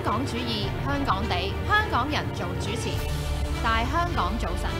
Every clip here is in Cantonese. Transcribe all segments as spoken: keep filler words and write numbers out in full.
港主義，香港地，香港人做主持，大香港早晨。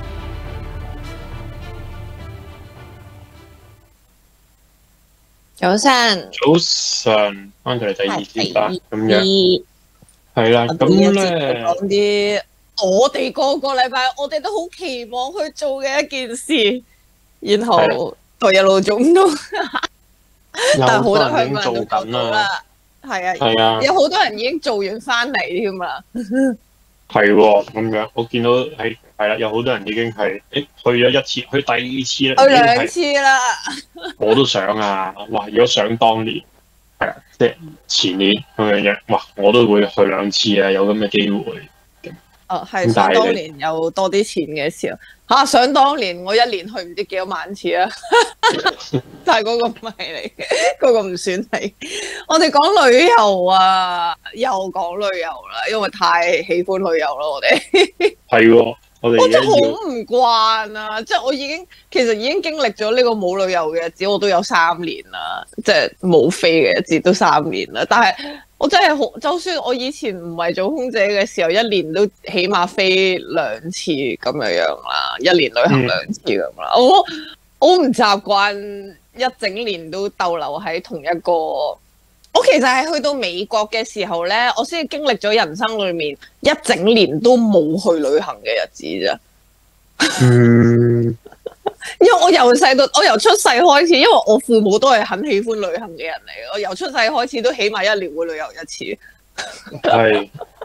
早晨， 早晨，翻到嚟第二節啦，咁樣樣係啦，咁咧講啲我哋個個禮拜我哋都好期望去做嘅一件事，然後就一路做唔到，但係好多香港人都做緊啦，係啊， 係啊， 有好多人已經做完翻嚟添啦， 係喎，咁樣我見到係係啦，有好多人已經係誒去咗一次，去第二次啦， 去兩次啦， 我都想啊，哇！如果想當年係啊，即係前年咁樣樣，哇！我都會去兩次啊，有咁嘅機會。 哦，係想當年有多啲錢嘅時候嚇，想當年我一年去唔知幾多萬次啊，但係嗰個唔係嚟嘅，嗰個唔算係。我哋講旅遊啊，又講旅遊啦，因為太喜歡旅遊啦，我哋係喎，我哋我真係好唔慣啊！即係我已經其實已經經歷咗呢個冇旅遊嘅日子，我都有三年啦，即係冇飛嘅日子都三年啦，但係。我真係好，就算我以前唔係做空姐嘅時候，一年都起碼飛兩次咁樣樣啦，一年旅行兩次咁啦、嗯。我我唔習慣一整年都逗留喺同一個。我其實係去到美國嘅時候咧，我先經歷咗人生裏面一整年都冇去旅行嘅日子啫。 嗯。 因為我由細到我由出世開始，因為我父母都係很喜歡旅行嘅人嚟嘅，我由出世開始都起碼一年會旅遊一次。 係，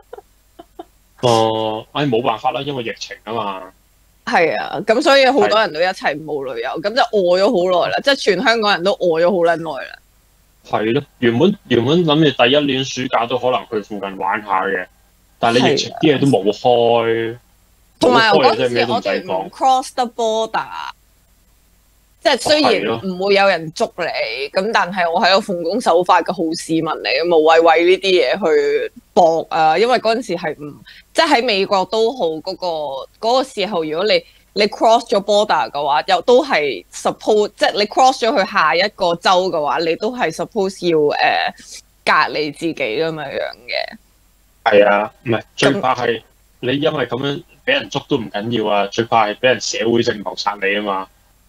哦，唉，冇辦法啦，因為疫情啊嘛。係啊，咁所以好多人都一齊冇旅遊，咁就餓咗好耐啦，即係全香港人都餓咗好撚耐啦。 係咯，原本原本諗住第一年暑假都可能去附近玩下嘅，但係你疫情啲嘢都冇開。 同埋我嗰陣時我哋唔 cross the border， 即係雖然唔會有人捉你，咁但係我係個奉公守法嘅好市民嚟嘅，無謂為呢啲嘢去搏啊！因為嗰陣時係唔即係喺美國都好嗰、嗰個嗰、嗰個時候，如果你你 cross 咗 border 嘅話，又都係 suppose 即係你 cross 咗去下一個州嘅話，你都係 suppose 要誒、呃、隔離自己咁樣樣嘅。係啊，唔係最怕係你因為咁樣。俾人捉都唔緊要啊，最怕係俾人社會性謀殺你啊嘛，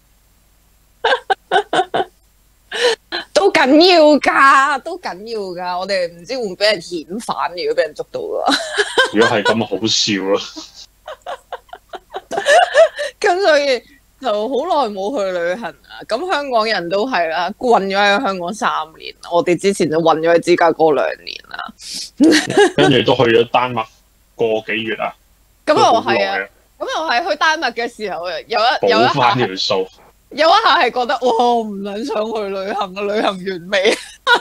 都緊要噶，都緊要噶。我哋唔知會唔會俾人遣返，如果俾人捉到噶。 如果係咁，好笑啊！ 咁所以就好耐冇去旅行啦。咁香港人都係啦，困咗喺香港三年。我哋之前就困咗喺芝加哥兩年啦， 跟住都去咗丹麥個幾月啊。 咁又係啊！咁又係去丹麥嘅時候，有一有一下條數， 有一下係覺得哇，我唔撚想去旅行啊！旅行完未？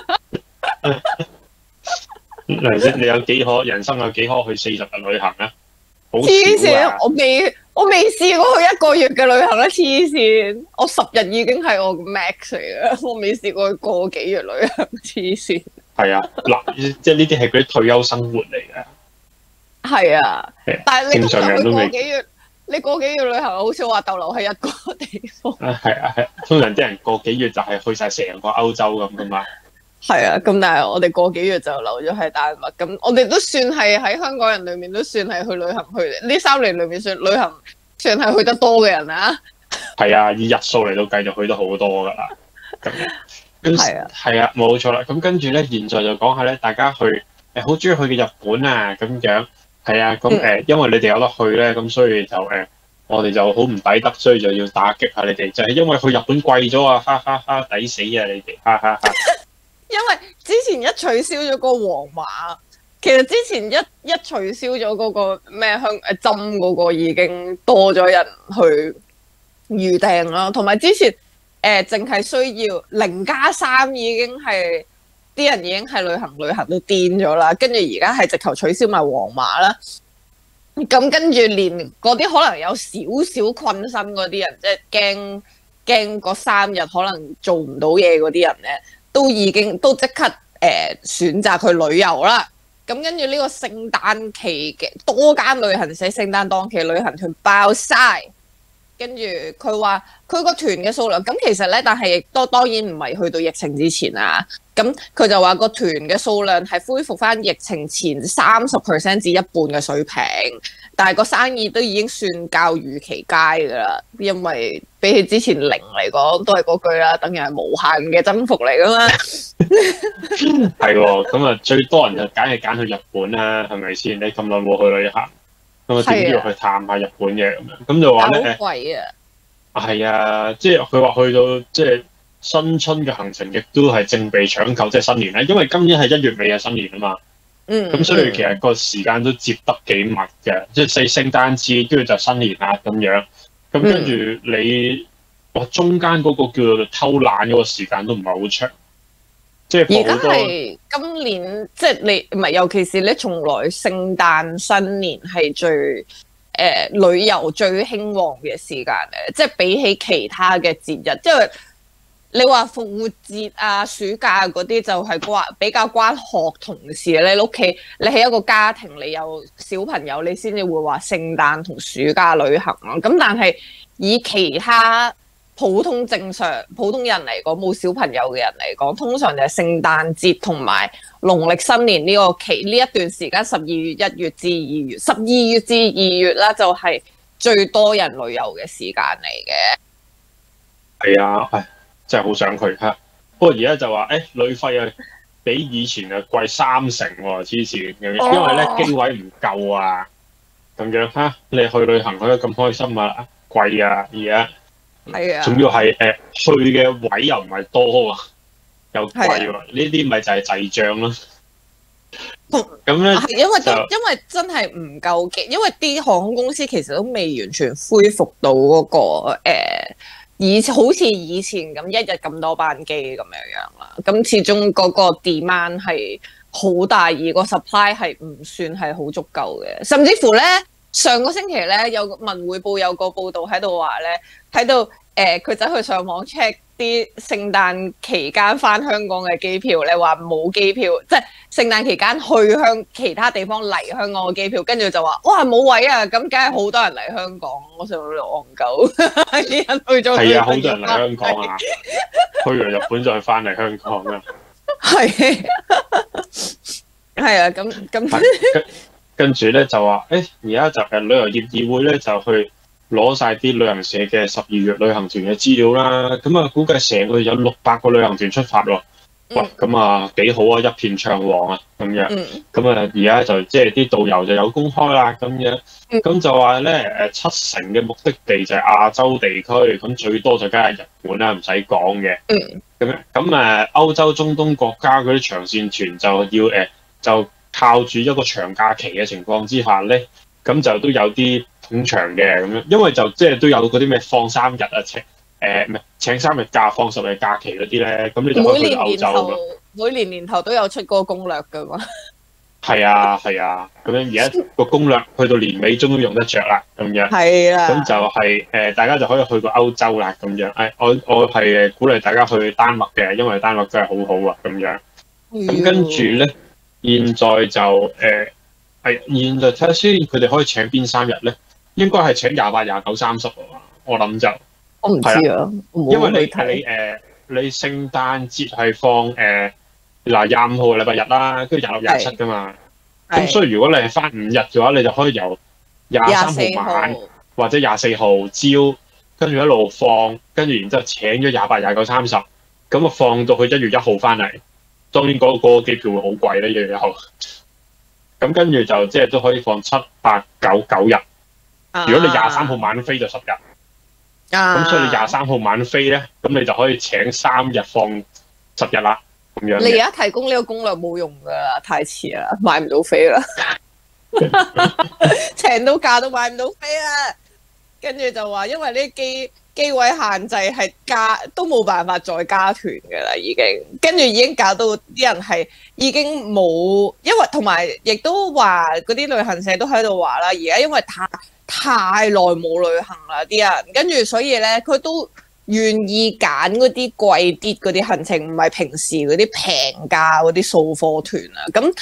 梁先，你有幾可人生有幾可去四十日旅行啊？ 黐線！我未我未試過去一個月嘅旅行咧，黐線！我十日已經係我個 max 嚟嘅，我未試過去個幾月旅行，黐線！ 係啊，嗱，即係呢啲係嗰啲退休生活嚟嘅。 係啊，但係你通常去個幾月，你個幾月旅行好少話逗留喺一個地方。 啊，係啊，係。通常啲人個幾月就係去晒成個歐洲咁噶嘛。 係啊，咁但係我哋個幾月就留咗喺丹麥，咁我哋都算係喺香港人裏面都算係去旅行去呢三年裏面算旅行算係去得多嘅人啊。 係啊，以日數嚟到計就去得好多噶啦。咁樣係啊，係啊，冇錯啦。咁跟住咧，現在就講下咧，大家去誒好中意去嘅日本啊，咁樣。係啊，咁誒、呃，因為你哋有得去咧，咁所以就誒、呃，我哋就好唔抵得，所以就要打擊下你哋，就係、是、因為去日本貴咗啊，哈哈哈，抵死啊你哋，哈哈哈。 因為之前一取消咗個黃碼，其實之前一一取消咗嗰個咩香誒針嗰個已經多咗人去預訂啦，同埋之前誒淨係需要零加三已經係。啲人已經係旅行旅行都癲咗啦，跟住而家係直頭取消埋黃碼啦。咁跟住連嗰啲可能有少少困身嗰啲人，即係驚驚嗰三日可能做唔到嘢嗰啲人咧，都已經都即刻誒、呃、選擇去旅遊啦。咁跟住呢個聖誕期嘅多間旅行社聖誕檔期旅行團爆晒， 跟住佢話佢個團嘅數量，咁其實咧，但係亦都當然唔係去到疫情之前啊。咁佢就話個團嘅數量係恢復翻疫情前三十 percent 至一半嘅水平，但係個生意都已經算較預期佳噶啦。因為比起之前零嚟講，都係嗰句啦，等於係無限嘅增幅嚟噶嘛。 係喎，咁啊最多人就梗係揀去日本啦，係咪先？你咁耐冇去旅行，咁啊點都要去探下日本嘅咁樣。咁就話咧， 好貴啊！ 係啊，即係佢話去到即係。新春嘅行程亦都係正被搶購，即係新年咧，因為今年係一月尾嘅新年啊嘛。 嗯， 咁所以其實個時間都接得幾密嘅，即係四聖誕節，跟住就新年啦咁樣。咁跟住你哇，中間嗰個叫做偷懶嗰個時間都唔係好長，即係而家係今年，即係你唔係，尤其是你從來聖誕新年係最誒、呃、旅遊最興旺嘅時間咧，即係比起其他嘅節日，即係。你話復活節啊、暑假嗰啲就係關比較關學同事。你屋企你係一個家庭，你有小朋友，你先至會話聖誕同暑假旅行咯。咁但係以其他普通正常普通人嚟講，冇小朋友嘅人嚟講，通常就係聖誕節同埋農曆新年呢個期呢一段時間，十二月、一月至二月，十二月至二月啦，就係最多人旅遊嘅時間嚟嘅。 係啊，係。真係好想去嚇，不過而家就話誒、欸、旅費啊，比以前啊貴三成喎，黐線，因為咧機位唔夠啊，咁樣嚇，你去旅行去得咁開心啊，貴啊而家， 係啊， 仲要係誒、呃、去嘅位又唔係多啊，又貴喎，呢啲咪就係滯脹咯。咁咧， 因為因為真係唔夠機，因為啲航空公司其實都未完全恢復到嗰、那個、呃以好似以前咁一日咁多班機咁樣樣啦，咁始終嗰個 demand 係好大，而個 supply 係唔算係好足夠嘅，甚至乎咧上個星期咧有文匯報有個報道喺度話咧，喺度誒佢走去上網 check 啲聖誕期間返香港嘅機票咧，話冇機票，即係聖誕期間去香其他地方嚟香港嘅機票，跟住就話哇冇位啊，咁梗係好多人嚟香港，我想喺度戇鳩，啲人去咗係啊，好多人嚟香港啊，去完日本再翻嚟香港啊， 係係啊，咁咁跟住咧就話誒，而家就係旅遊業議會咧就去。攞晒啲旅行社嘅十二月旅行團嘅資料啦，咁啊估計成個月有六百個旅行團出發喎，喂、嗯，咁啊幾好啊，一片暢旺啊，咁樣，咁啊而家就即係啲導遊就有公開啦，咁樣，咁、嗯、就話咧誒七成嘅目的地就係亞洲地區，咁最多就梗係日本啦，唔使講嘅，咁樣，咁誒歐洲、中東國家嗰啲長線團就要誒、呃、就靠住一個長假期嘅情況之下咧，咁就都有啲。捧場嘅咁樣，因為就即係都有嗰啲咩放三日啊，請誒唔係請三日假放十日假期嗰啲咧，咁你就可以去歐洲啊嘛。 每年年頭都有出嗰個攻略噶嘛。係啊係啊，咁樣而家個攻略去到年尾終於用得着啦，咁樣。係啦。咁就係、是、誒、呃，大家就可以去過歐洲啦，咁樣。誒、哎，我我係鼓勵大家去丹麥嘅，因為丹麥真係好好啊，咁樣。咁跟住咧，現在就誒係、呃、現在睇下先，佢哋可以請邊三日咧？應該係請廿八、廿九、三十喎，我諗就我唔知啊， 因為你你誒、呃、你聖誕節係放誒嗱廿五號禮拜日啦，跟住廿六、廿七噶嘛，咁所以如果你係翻五日嘅話，你就可以由廿三號晚或者廿四號朝，跟住一路放，跟住然之後請咗廿八、廿九、三十，咁啊放到去一月一號翻嚟，當然嗰嗰個機票會好貴啦，一月一號，咁跟住就即係都可以放七、八、九、九日。如果你廿三號晚飛就十日，咁、啊、所以你廿三號晚飛咧，咁你就可以請三日放十日啦，咁樣。 你而家提供呢個攻略冇用噶啦，太遲啦，買唔到飛啦，請到假都買唔到飛啦。跟住就話，因為呢啲機機位限制係加都冇辦法再加團噶啦，已經。跟住已經搞到啲人係已經冇，因為同埋亦都話嗰啲旅行社都喺度話啦，而家因為太太耐冇旅行啦，啲人跟住所以咧，佢都願意揀嗰啲貴啲嗰啲行程，唔係平時嗰啲平價嗰啲掃貨團啊。咁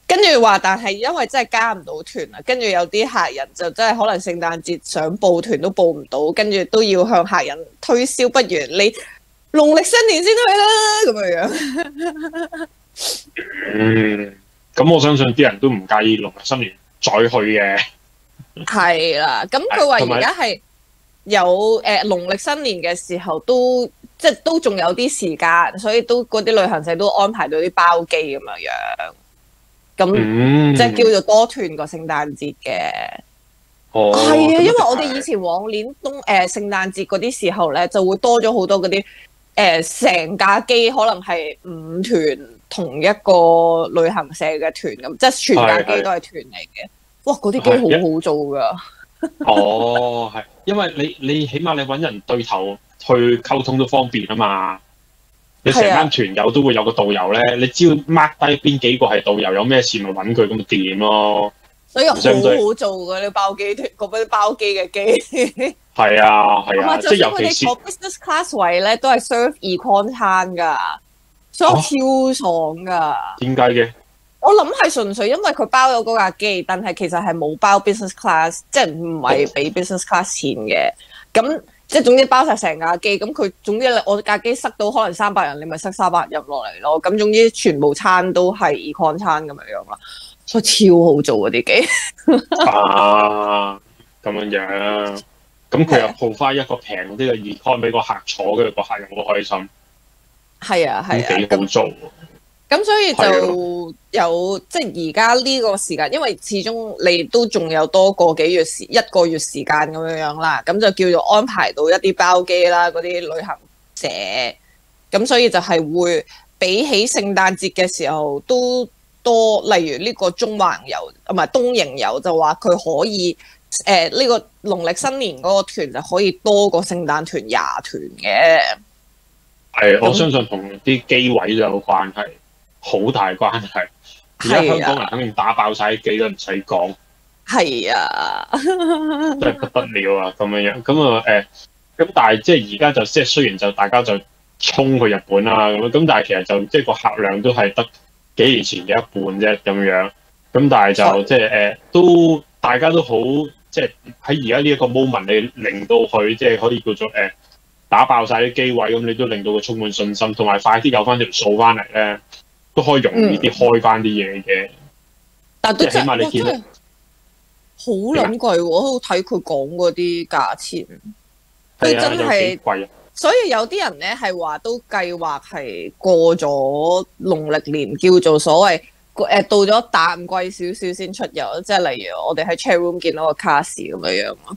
跟住話，但係因為真係加唔到團啦，跟住有啲客人就真係可能聖誕節想報團都報唔到，跟住都要向客人推銷，不如你農曆新年先去啦咁樣樣。 嗯，咁我相信啲人都唔介意農曆新年再去嘅。 係啦，咁佢話而家係有誒農曆新年嘅時候都即係都仲有啲時間，所以都嗰啲旅行社都安排到啲包機咁樣樣。咁、嗯、即係叫做多團個聖誕節嘅， 哦， 係啊，因為我哋以前往年冬誒、呃、聖誕節嗰啲時候咧，就會多咗好多嗰啲誒成架機，可能係五團同一個旅行社嘅團咁，即係全架機都係團嚟嘅。哇，嗰啲機好好做噶。 哦，係，因為你你起碼你揾人對頭去溝通都方便啊嘛。你成班團友都會有個導遊咧，你只要 mark 低邊幾個係導遊，有咩事咪揾佢咁咪掂咯。 所以好好做噶，你包機團嗰啲包機嘅機。 係啊係啊，即係尤其是坐 business class 位咧，都係 serve econ 餐噶，所以超爽噶。 點解嘅？ 我諗係純粹因為佢包咗嗰架機，但係其實係冇包 business class， 即係唔係俾 business class 錢嘅。咁即係總之包晒成架機，咁佢總之我架機塞到可能三百人，你咪塞三百人落嚟咯。咁總之全部餐都係 econ 餐咁樣樣啦，所以超好做嗰啲機。 啊，咁樣樣，咁佢又鋪翻一個平啲嘅 econ 俾個客坐，跟住個客人好開心。 係啊係啊， 幾好做。 咁所以就有即係而家呢個時間，因為始終你都仲有多個幾月時一個月時間咁樣樣啦，咁就叫做安排到一啲包機啦，嗰啲旅行社，咁所以就係會比起聖誕節嘅時候都多，例如呢個中環遊唔係東瀛遊就話佢可以誒呢、呃呢個農曆新年嗰個團就可以多過聖誕團廿團嘅。 係，我相信同啲機位都有關係。好大關係，而家香港人肯定打爆晒啲機都唔使講。 係啊， 真係不得了啊！咁樣樣，咁啊誒，咁但係即係而家就即係雖然就大家就衝去日本啦，咁咁但係其實就即係個客量都係得幾年前嘅一半啫咁樣。咁但係就即係誒，都大家都好即係喺而家呢一個 moment，你令到佢即係可以叫做誒、呃、打爆晒啲機位，咁你都令到佢充滿信心，同埋快啲有翻條數翻嚟咧。都可以容易啲開翻啲嘢嘅， 但都起碼你見到好撚貴喎！我好睇佢講嗰啲價錢，佢真係貴。 所以有啲人咧係話都計劃係過咗農曆年，叫做所謂誒到咗淡季少少先出遊，即係例如我哋喺 chat room 見到個卡士咁樣樣咯。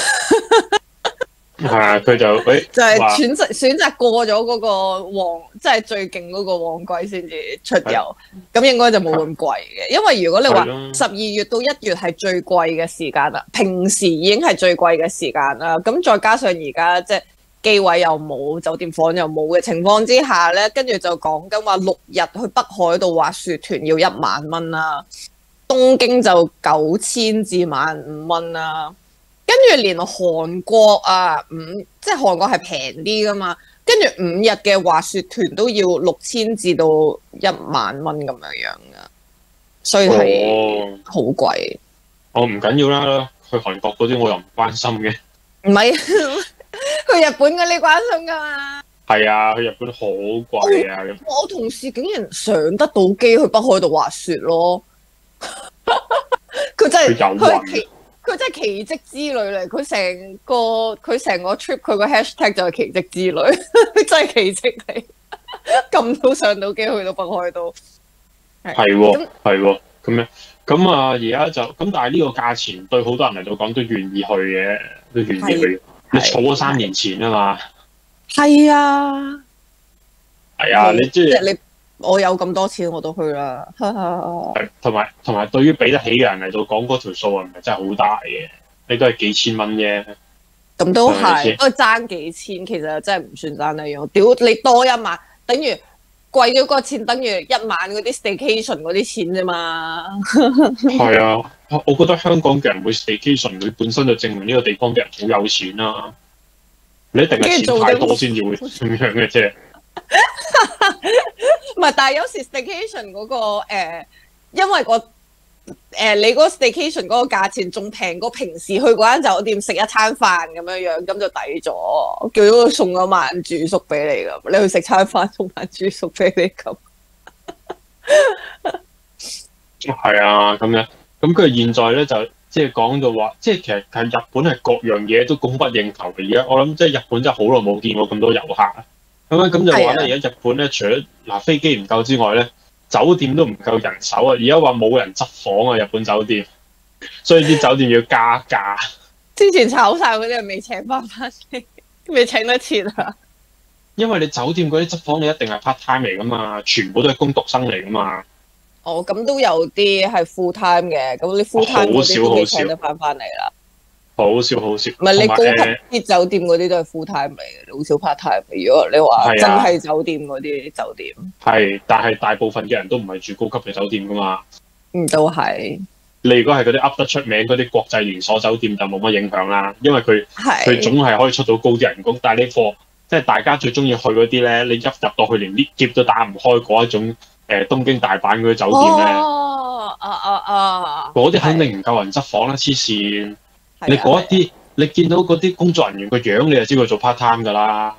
係啊，佢就誒、欸、 就係選擇選擇過咗嗰個旺，即係最勁嗰個旺季先至出遊，咁應該就冇咁貴嘅。因為如果你話十二月到一月係最貴嘅時間啦，平時已經係最貴嘅時間啦，咁再加上而家即係機位又冇，酒店房又冇嘅情況之下咧，跟住就講緊話六日去北海道滑雪團要一萬蚊啦，東京就九千至萬五蚊啦。跟住連韓國啊，五即係韓國係平啲噶嘛，跟住五日嘅滑雪團都要六千至到一萬蚊咁樣樣噶，所以係好貴。 我唔緊要啦，去韓國嗰啲我又唔關心嘅。 唔係去日本嗰啲關心噶嘛？ 係啊，去日本好貴啊！ 我，我同事竟然上得到機去北海道滑雪咯，佢真係佢佢真係奇蹟之旅嚟，佢成個佢成個 trip 佢個 hashtag 就係奇蹟之旅，真係奇蹟嚟，咁都上到機去到北海道， 係喎係喎咁樣咁啊！而家就咁，但係呢個價錢對好多人嚟到講都願意去嘅，都願意去。你儲咗三年前啊嘛， 係啊， 係啊，你即係你。我有咁多錢我都去啦， 係同埋同埋對於俾得起嘅人嚟到講嗰條數係唔係真係好大嘅？你都係幾千蚊啫， 咁都係，都係爭幾千，其實真係唔算爭一樣。屌你多一萬，等於貴咗個錢，等於一晚嗰啲 staycation 嗰啲錢啫嘛。 係啊，我覺得香港嘅人會 staycation，佢本身就證明呢個地方嘅人好有錢啦、啊。你一定係錢太多先至會咁樣嘅啫。 唔係，但係有時 staycation 嗰、那個誒、呃、 因為個誒、呃、你嗰個 staycation 嗰個價錢仲平過平時去嗰間酒店食一餐飯咁樣樣，咁就抵咗。叫咗佢送咗晚住宿俾你咁，你去食餐飯送晚住宿俾你咁。 係啊，咁樣咁佢現在咧就即係講到話，即係其實係日本係各樣嘢都供不應求嘅。而家我諗即係日本真係好耐冇見過咁多遊客啊。咁樣咁就話咧，而家日本咧除咗嗱飛機唔夠之外咧，酒店都唔夠人手啊！而家話冇人執房啊，日本酒店，所以啲酒店要加價。 之前炒晒嗰啲人未請翻翻嚟，未請得切啊！ 因為你酒店嗰啲執房你一定係 part time 嚟噶嘛，全部都係工讀生嚟噶嘛。 哦，咁都有啲係 full time 嘅，咁你 full time 嗰啲都未請得翻翻嚟啦。 好少好少， 唔係你高級啲酒店嗰啲都係 full time 嚟嘅，好少 part time。如果你話真係酒店嗰啲酒店， 係，但係大部分嘅人都唔係住高級嘅酒店噶嘛。 嗯，都係。 你如果係嗰啲噏得出名嗰啲國際連鎖酒店就冇乜影響啦，因為佢佢總係可以出到高啲人工。但係呢個即係大家最中意去嗰啲咧，你一入到去連 lift 劫都打唔開嗰一種誒、呃、東京大阪嗰啲酒店咧， 哦，啊啊啊！ 嗰啲肯定唔夠人執房啦，黐線！你嗰一啲，你見到嗰啲工作人員個樣，你就知佢做 part time 噶啦，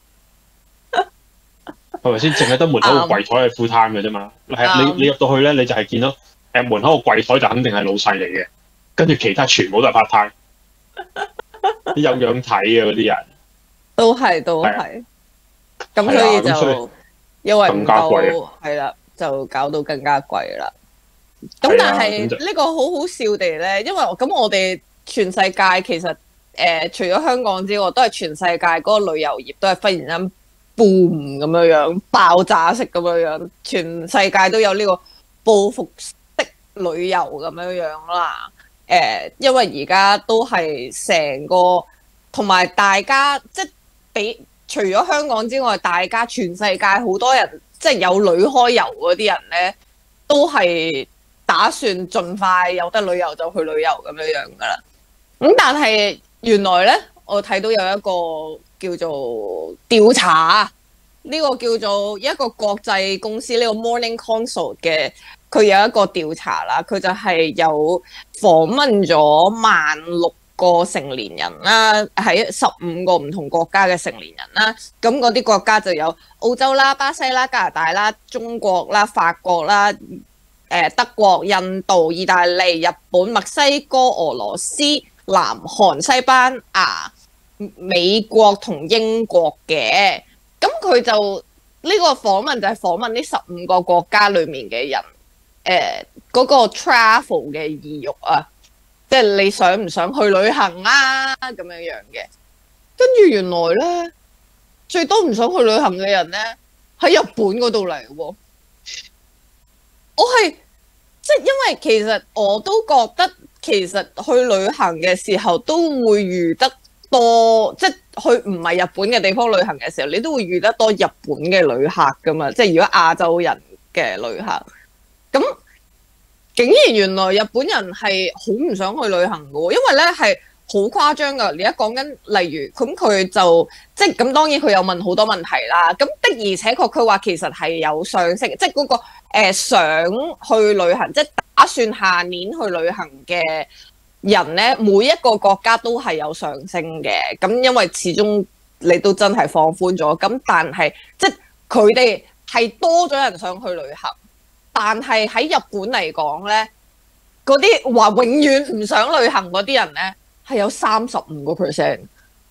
係咪先？淨係得門口個櫃台係 full time 嘅啫嘛。係你你入到去咧，你就係見到誒、呃、門口個櫃台就肯定係老細嚟嘅，跟住其他全部都係 part time，啲有樣睇嘅嗰啲人， 都係都係。咁所以就所以因為唔夠係啦，就搞到更加貴啦。咁但係呢個好好笑地咧，因為咁我哋。全世界其實誒、呃，除咗香港之外，都係全世界嗰個旅遊業都係忽然間 boom 咁樣樣，爆炸式咁樣樣，全世界都有呢個報復式旅遊咁樣樣啦。誒、呃，因為而家都係成個同埋大家即係比除咗香港之外，大家全世界好多人即係有旅開遊嗰啲人咧，都係打算盡快有得旅遊就去旅遊咁樣樣噶啦。咁但係原來咧，我睇到有一個叫做調查，呢、這個叫做一個國際公司呢、這個 Morning Consult 嘅，佢有一個調查啦，佢就係有訪問咗萬六個成年人啦，喺十五個唔同國家嘅成年人啦，咁嗰啲國家就有澳洲啦、巴西啦、加拿大啦、中國啦、法國啦、誒德國、印度、意大利、日本、墨西哥、俄羅斯、南韓、西班牙、美國同英國嘅，咁佢就呢、這個訪問就係訪問呢十五個國家裏面嘅人，誒、呃、嗰、那個 travel 嘅意欲啊，即係你想唔想去旅行啊咁樣樣嘅，跟住原來咧最多唔想去旅行嘅人咧喺日本嗰度嚟喎，我係即係因為其實我都覺得。其實去旅行嘅時候都會遇得多，即係去唔係日本嘅地方旅行嘅時候，你都會遇得多日本嘅旅客噶嘛。即係如果亞洲人嘅旅客，咁竟然原來日本人係好唔想去旅行嘅，因為咧係好誇張噶。你而家講緊例如咁，佢就即係咁，當然佢有問好多問題啦。咁的而且確佢話其實係有上升，即係嗰個誒想去旅行，即係。打算下年去旅行嘅人咧，每一個國家都係有上升嘅。咁因為始終你都真係放寬咗，咁但係即係佢哋係多咗人想去旅行，但係喺日本嚟講咧，嗰啲話永遠唔想旅行嗰啲人咧，係有三十五個 percent，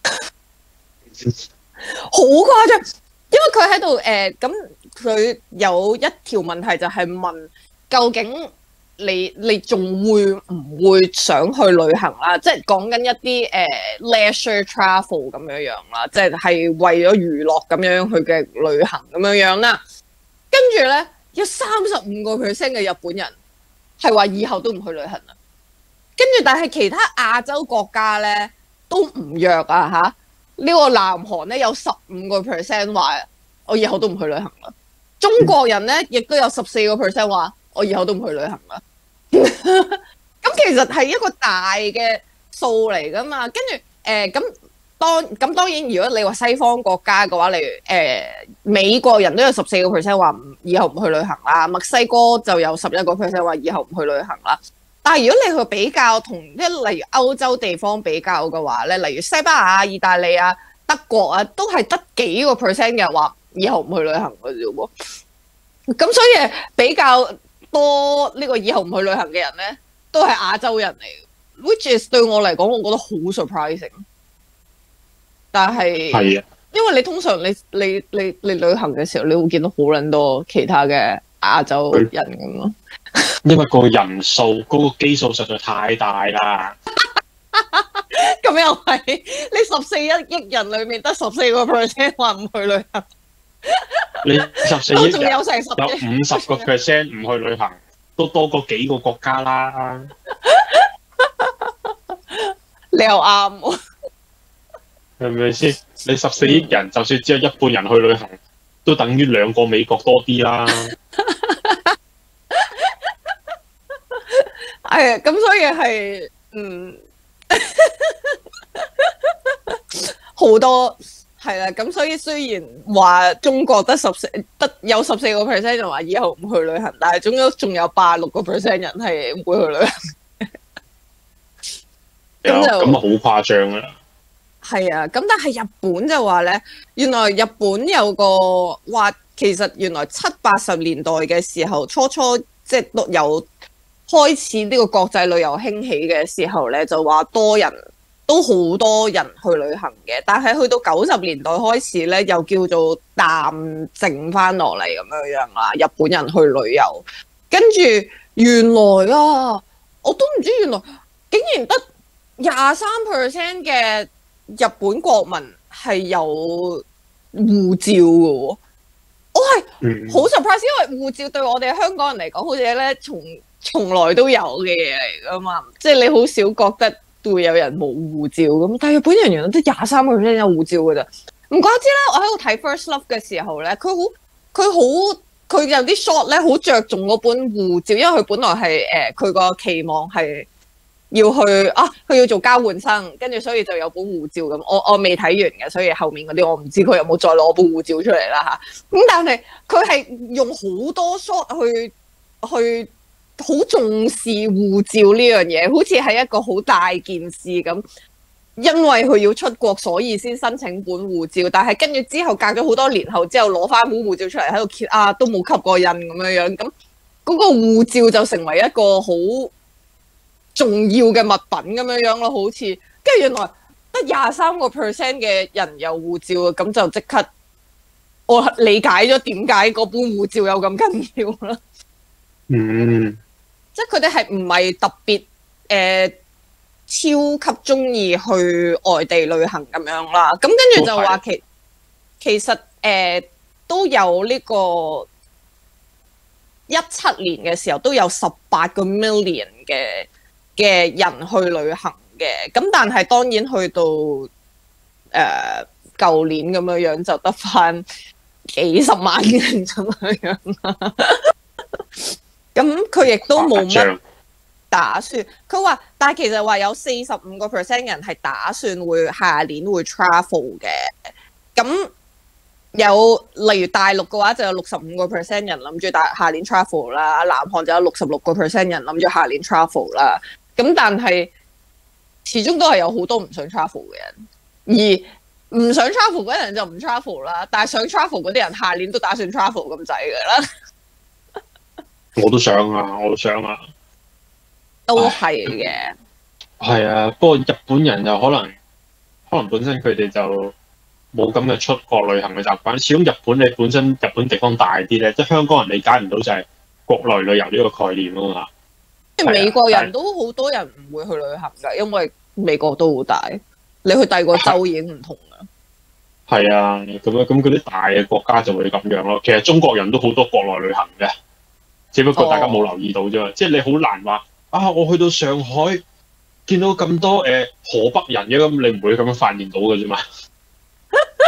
好誇張。因為佢喺度誒，咁、呃、佢有一條問題就係問究竟。你你仲會唔會想去旅行啦？即係講緊一啲誒、呃、leisure travel 咁樣樣啦，即係係為咗娛樂咁樣去嘅旅行咁樣樣啦。跟住咧，有三十五個 percent 嘅日本人係話以後都唔去旅行啦。跟住，但係其他亞洲國家咧都唔弱啊嚇。呢、這個南韓咧有十五個 percent 話我以後都唔去旅行啦。中國人咧亦都有十四個 percent 話我以後都唔去旅行啦。咁其實係一個大嘅數嚟噶嘛，跟住誒咁當咁當然，如果你話西方國家嘅話，例如誒、呃、美國人都有十四個 percent 話唔以後唔去旅行啦，墨西哥就有十一個 percent 話以後唔去旅行啦。但係如果你去比較同即係例如歐洲地方比較嘅話咧，例如西班牙、意大利啊、德國啊，都係得幾個 percent 嘅人話以後唔去旅行嘅啫喎。咁所以比較多呢個以後唔去旅行嘅人咧，都係亞洲人嚟 ，which is 對我嚟講，我覺得好 surprising。但係係啊，因為你通常你你你你旅行嘅時候，你會見到好撚多其他嘅亞洲人咁咯。 因為個人數嗰、嗰個基數實在太大啦。 咁又係，你十四億億人裏面得十四個 percent 話唔去旅行。 你十四億人有成十有五十個 percent 唔去旅行，都多過幾個國家啦。 你又啱喎， 係咪先？你十四億人，就算只有一半人去旅行，都等於兩個美國多啲啦。 係咁，所以係嗯好多。係啦，咁所以雖然話中國得十四得有十四個 percent 就話以後唔去旅行，但係總有仲有八六個 percent 人係唔會去旅行。 咁就咁啊，好誇張啦！ 係啊，咁但係日本就話咧，原來日本有個話，其實原來七八十年代嘅時候，初初即係都有開始呢個國際旅遊興起嘅時候咧，就話多人。都好多人去旅行嘅，但係去到九十年代開始咧，又叫做淡靜翻落嚟咁樣樣啦。日本人去旅遊，跟住原來啊，我都唔知原來竟然得廿三 percent 嘅日本國民係有護照嘅喎。我係好 surprise，因為護照對我哋香港人嚟講，好似咧從從來都有嘅嘢嚟噶嘛，即係你好少覺得。都會有人冇護照咁，但係日本人原來得廿三個 percent 有護照㗎咋。唔怪之咧，我喺度睇 First Love 嘅時候咧，佢好佢好佢有啲 shot 咧，好着重嗰本護照，因為佢本來係誒佢個期望係要去啊，佢要做交換生，跟住所以就有本護照咁。我我未睇完嘅，所以後面嗰啲我唔知佢有冇再攞本護照出嚟啦嚇。咁但係佢係用好多 shot 去去。好重視護照呢樣嘢，好似係一個好大件事咁。因為佢要出國，所以先申請本護照。但係跟住之後，隔咗好多年後之後，攞翻本護照出嚟喺度揭啊，都冇吸過印咁樣樣。咁嗰個護照就成為一個好重要嘅物品咁樣樣咯，好似。跟住原來得廿三個 percent 嘅人有護照啊，咁就即刻我理解咗點解嗰本護照有咁緊要啦。 嗯。 即係佢哋係唔係特別誒、呃、超級中意去外地旅行咁樣啦？咁跟住就話其其實誒、呃、都有呢個一七年嘅時候都有十八個 million 嘅嘅人去旅行嘅。咁但係當然去到誒舊、呃、年咁樣樣就得返幾十萬人咁樣樣啦。咁佢亦都冇乜打算，佢話，但係其實話有四十五個 percent 人係打算會下年會 travel 嘅。咁有例如大陸嘅話，就有六十五個 percent 人諗住大下年 travel 啦，南韓就有六十六個 percent 人諗住下年 travel 啦。咁但係始終都係有好多唔想 travel 嘅人，而唔想 travel 嗰啲人就唔 travel 啦。但係想 travel 嗰啲人下年都打算 travel 咁滯㗎啦。 我都想啊，我都想啊， 都係嘅。 係啊，不過日本人又可能，可能本身佢哋就冇咁嘅出國旅行嘅習慣。始終日本你本身日本地方大啲咧，即係香港人理解唔到就係國內旅遊呢個概念啊嘛。 即係美國人都好多人唔會去旅行㗎，因為美國都好大，你去第二個州已經唔同啦。 係啊，咁樣咁嗰啲大嘅國家就會咁樣咯。其實中國人都好多國內旅行嘅。只不過大家冇留意到啫嘛，哦、即係你好難話啊！我去到上海見到咁多誒、呃、河北人嘅，咁你唔會咁樣發現到嘅啫嘛。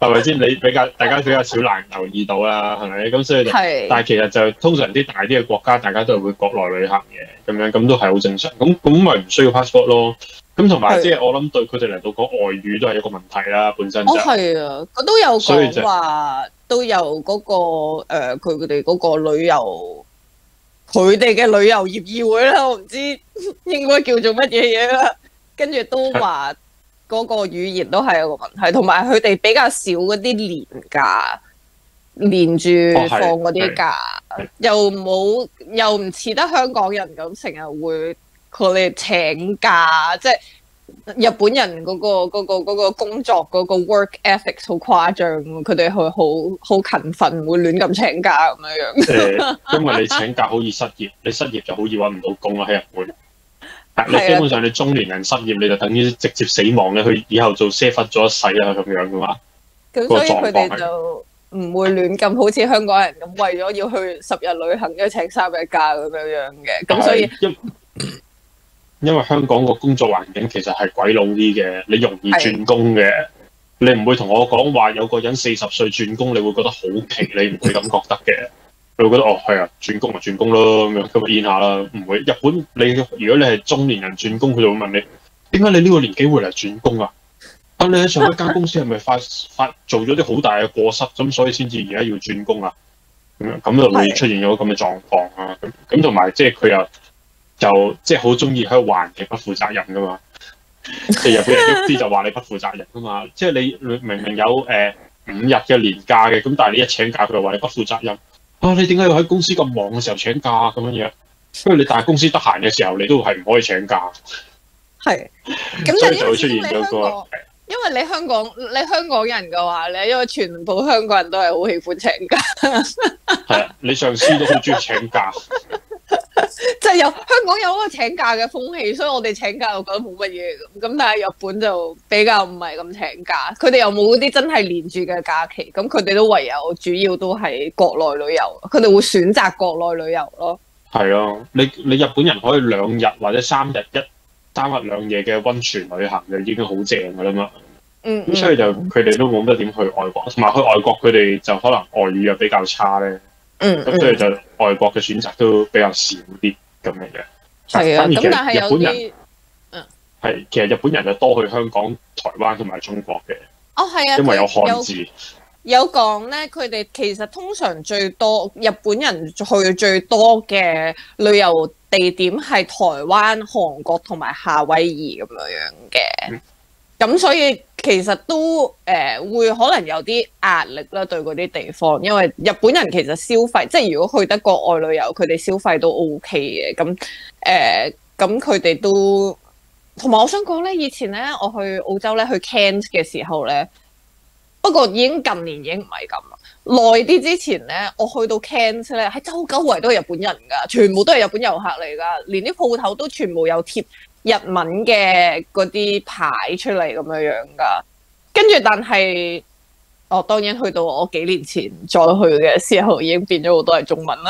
係咪先？你比較大家比較少難留意到啦，係咪？咁所以就，但係其實就通常啲大啲嘅國家，大家都係會國內旅行嘅，咁樣咁都係好正常。咁咁咪唔需要 passport 咯。咁同埋即係我諗對佢哋嚟到講外語都係一個問題啦，本身就。哦， 係啊，佢都有講話，都有嗰、嗰個誒，佢哋嗰個旅遊，佢哋嘅旅遊業議會啦，我唔知應該叫做乜嘢嘢啦。跟住都話嗰個語言都係有個問題，同埋佢哋比較少嗰啲年假，連住放嗰啲假，哦、又冇又唔似得香港人咁成日會佢哋請假，即係日本人嗰、嗰個嗰、嗰個嗰個工作嗰個 work ethics 好誇張，佢哋係好好勤奮，唔會亂咁請假咁樣樣。 誒，因為你請假好易失業，你失業就好易揾唔到工啦喺日本。你基本上你中年人失業，你就等於直接死亡咧，佢以後做 server 咗一世啦咁樣噶嘛。咁所以佢哋就唔會亂咁，好似香港人咁，為咗要去十日旅行，要請三日假咁樣樣嘅。咁所以因因為香港個工作環境其實係鬼佬啲嘅，你容易轉工嘅。你唔會同我講話有個人四十歲轉工，你會覺得好奇，你唔會咁覺得嘅。你會覺得哦係啊，轉工就轉工咯咁樣，咁咪 in 下啦。唔會日本你如果你係中年人轉工，佢就會問你點解你呢個年紀會嚟轉工啊？啊你喺上一間公司係咪發發做咗啲好大嘅過失，咁所以先至而家要轉工啊？咁樣咁就會出現咗咁嘅狀況啊。咁咁同埋即係佢又就即係好中意喺度話人哋不負責任噶嘛。即係日本人喐啲就話你不負責任噶嘛。即係你明明有誒、呃、五日嘅年假嘅，咁但係你一請假佢就話你不負責任。啊！你點解要喺公司咁忙嘅時候請假咁樣嘢？因為你大公司得閒嘅時候，你都係唔可以請假。係，咁所以就會出現咗個。 因為你香港，你香港人嘅話咧，因為全部香港人都係好喜歡請假。 係啊，你上司都好中意請假。 即係有香港有嗰個請假嘅風氣，所以我哋請假又覺得冇乜嘢咁。咁但係日本就比較唔係咁請假，佢哋又冇嗰啲真係連住嘅假期，咁佢哋都唯有主要都係國內旅遊，佢哋會選擇國內旅遊咯。 係咯，你你日本人可以兩日或者三日一三日兩夜嘅溫泉旅行就已經好正噶啦嘛。嗯，咁所以就佢哋都冇乜點去外國，同埋去外國佢哋就可能外語又比較差咧。嗯，咁所以就外國嘅選擇都比較少啲咁嘅嘢。係啊，咁但係有啲，嗯，係其實日本人就多去香港、台灣同埋中國嘅。 哦，係啊， 因為有漢字。 有講咧，佢哋其實通常最多日本人去最多嘅旅遊地點係台灣、韓國同埋夏威夷咁樣樣嘅。咁、嗯、所以其實都誒、呃、會可能有啲壓力啦，對嗰啲地方，因為日本人其實消費，即係如果去得國外旅遊，佢哋消費都 OK 嘅。咁誒，咁佢哋都同埋，我想講咧，以前咧我去澳洲咧去 Cairns 嘅時候咧。不過已經近年已經唔係咁啦。耐啲之前咧，我去到 Cairns 咧，喺周周圍都係日本人㗎，全部都係日本遊客嚟㗎，連啲鋪頭都全部有貼日文嘅嗰啲牌出嚟咁樣樣㗎。跟住但係，哦當然去到我幾年前再去嘅時候，已經變咗好多係中文啦。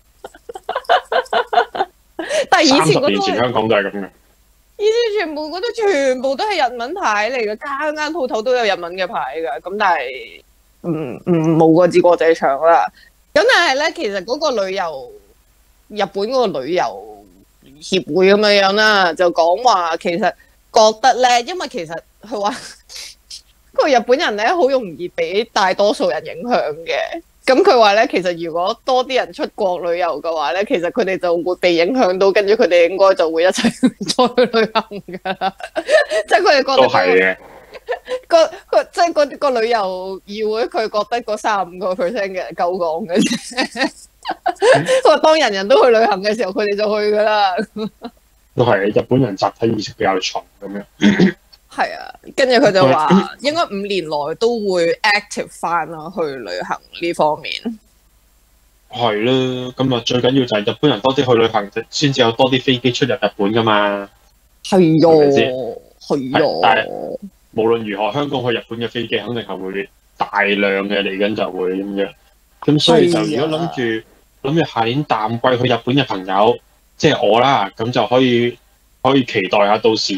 但係以前嗰年前香港都係咁嘅。 以前全部嗰啲全部都係日文牌嚟嘅，間間鋪頭都有日文嘅牌㗎。咁但係唔唔冇個字國際場啦。咁但係咧，其實嗰個旅遊日本嗰個旅遊協會咁樣樣啦，就講話其實覺得咧，因為其實佢話個日本人咧好容易俾大多數人影響嘅。咁佢話咧，其實如果多啲人出國旅遊嘅話咧，其實佢哋就會被影響到，跟住佢哋應該就會一齊再去旅行噶啦。即係佢哋覺得都係嘅。個個即係個個旅遊議會，佢覺得嗰三十五個 percent 嘅人夠講嘅啫。佢話當人人都去旅行嘅時候，佢哋就去噶啦。 都係日本人集體意識比較重咁樣。 係啊，跟住佢就話應該五年內都會 active 翻啦，去旅行呢方面。 係啦，咁啊最緊要就係日本人多啲去旅行，先至有多啲飛機出入日本噶嘛。 係啊，係啊。 但係無論如何，香港去日本嘅飛機肯定係會大量嘅嚟緊就會咁樣。咁所以就如果諗住諗住下年淡季去日本嘅朋友，即係我啦，咁就可以可以期待下到時。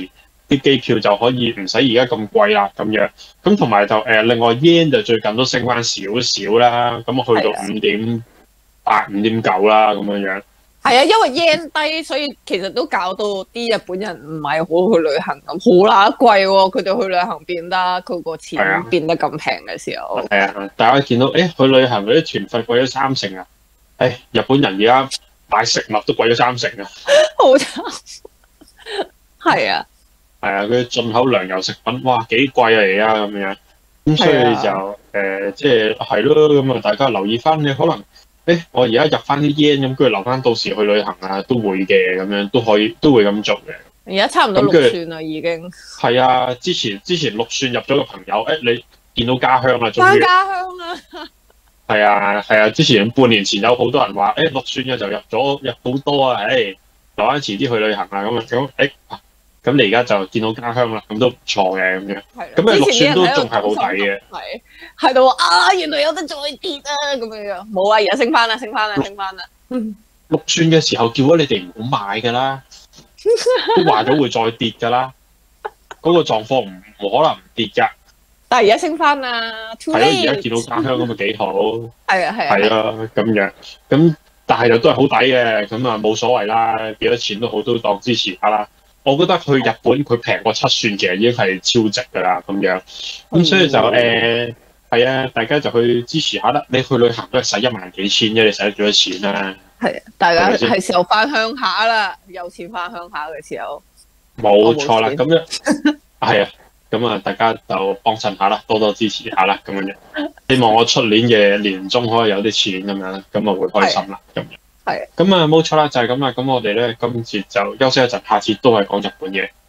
啲機票就可以唔使而家咁貴啦咁樣。咁同埋就誒、呃、另外 yen 就最近都升翻少少啦，咁去到五點八、五點九啦咁樣樣。 係啊，因為 yen 低，所以其實都搞到啲日本人唔係好去旅行咁，好乸貴喎。佢哋去旅行變得佢個錢變得咁平嘅時候。 係啊，大家見到誒、欸、去旅行嗰啲團費貴咗三成啊！誒、欸、日本人而家買食物都貴咗三成啊！ 好慘。係啊， 係啊，佢進口糧油食品，哇幾貴啊而家咁樣。咁所以就誒、呃、即係係咯，咁啊大家留意翻你可能。誒、欸，我而家入翻啲 yen 咁，跟住留翻到時去旅行啊，都會嘅，咁樣都可以，都會咁做嘅。 而家差唔多六算啦，已經。係啊，之前之前六算入咗個朋友，誒、欸，你見到家鄉啦，終於。 翻家鄉啦。 係啊係啊，之前半年前有好多人話，誒、欸，六算嘅就入咗入好多啊，誒、欸，留翻遲啲去旅行啊，咁啊咁，誒。欸咁你而家就見到家鄉啦，咁都唔錯嘅咁樣。咁啊六算都仲係好抵嘅。 係喺度啊，原來有得再跌啊咁樣。冇啊，而家升翻啦，升翻啦，升翻啦。 六算嘅時候叫咗你哋唔好買㗎啦，都話咗會再跌㗎啦。嗰、那個狀況唔冇可能唔跌㗎。 但係而家升翻啦。係咯， 而家見到家鄉咁咪幾好。 係啊係啊。 係啊，咁樣咁，但係就都係好抵嘅，咁啊冇所謂啦，幾多錢都好，都當支持下啦。我覺得去日本佢平過七算，其實已經係超值㗎啦，咁樣。咁所以就誒係啊，大家就去支持下啦。你去旅行都係使一萬幾千啫，你使咗幾多錢啦？係啊， 大家係時候翻鄉下啦，有錢翻鄉下嘅時候。 冇錯啦，咁樣係啊，咁啊，大家就幫襯下啦，多多支持下啦，咁樣。希望我出年嘅年終可以有啲錢咁樣，咁啊會開心啦，咁樣。係，咁啊冇錯啦，就係咁啦。咁我哋咧今節就休息一陣，下次都係講日本嘢。